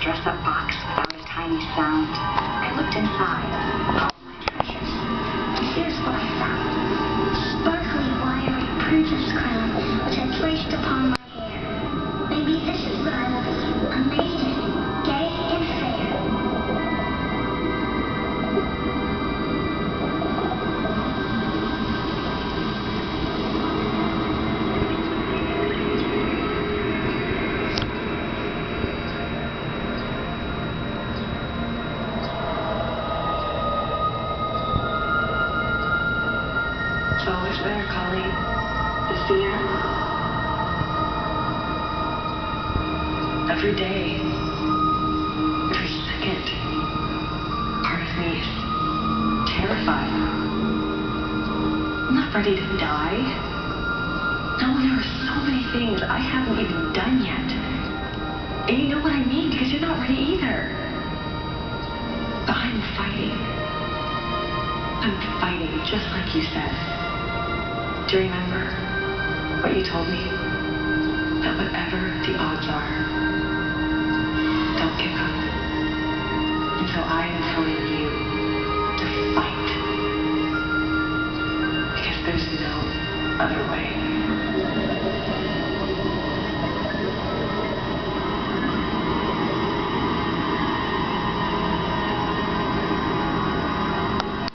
dress-up box without a tiny sound. I looked inside all my treasures. And here's what I found. Sparkly, wiry princess crown, which I placed upon my hair. Maybe this is what I will be. Amazing, gay, and fair. It's always there, Colleen. The fear. Every day, every second, part of me is terrified. I'm not ready to die. No, there are so many things I haven't even done yet. And you know what I mean, because you're not ready either. But I'm fighting. I'm fighting, just like you said. Do you remember what you told me? That whatever the odds are, don't give up. And so I am telling you to fight. Because there's no other way.